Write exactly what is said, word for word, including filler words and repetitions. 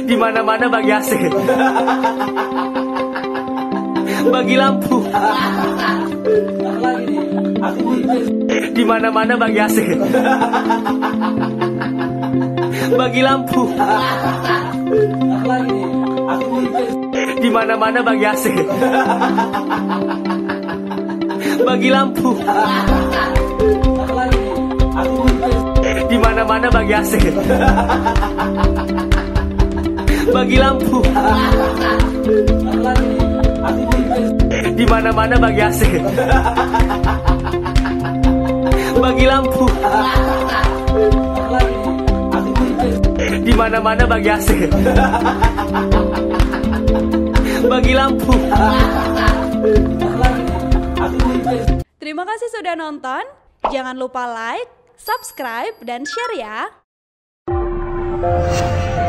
Di mana-mana bagi A C, bagi lampu. Di mana-mana bagi A C, bagi lampu. Di mana-mana bagi A C, bagi lampu. Di mana-mana bagi A C, bagi lampu. Di mana-mana bagi A C, bagi lampu. Di mana-mana bagi A C, bagi lampu. Terima kasih sudah nonton. Jangan lupa like, subscribe, dan share ya.